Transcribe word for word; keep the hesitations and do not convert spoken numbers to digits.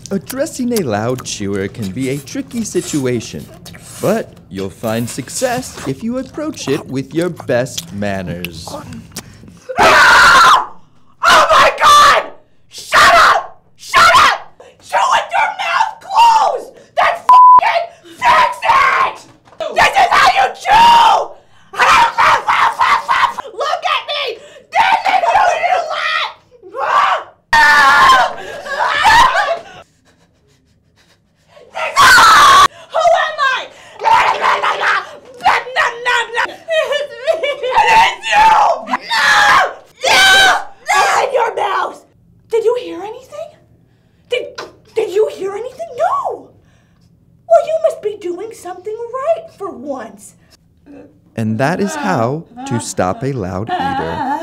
Addressing a loud chewer can be a tricky situation, but you'll find success if you approach it with your best manners. Ah! Oh my God! Shut up! Shut up! Chew with your mouth closed! That f***ing fix it! This is how you chew! Look at me! This is who you let! Who am I? It's you! No! No! Shut your mouth! Did you hear anything? Did, did you hear anything? No! Well, you must be doing something right for once. And that is how to stop a loud eater.